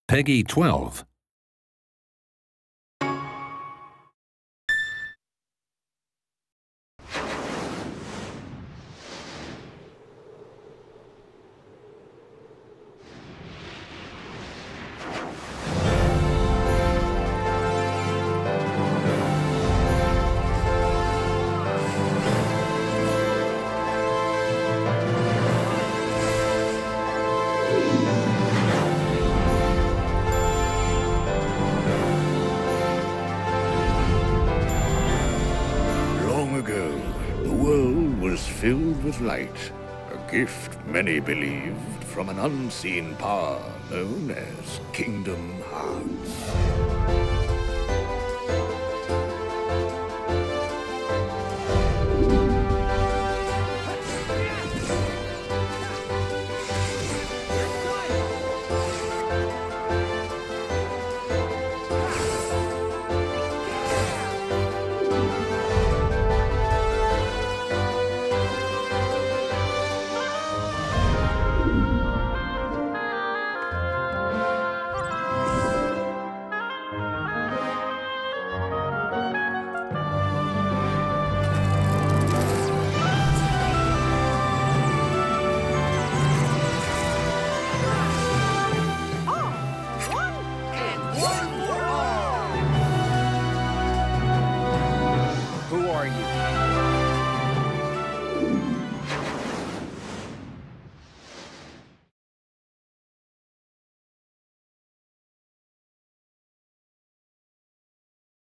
Peggy 12. Long ago, the world was filled with light, a gift many believed from an unseen power known as Kingdom Hearts. Who are you?